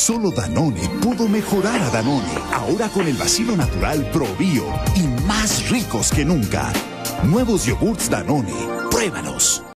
Solo Danone pudo mejorar a Danone. Ahora con el vacío natural Pro Bio y más ricos que nunca. Nuevos yogurts Danone. Pruébalos.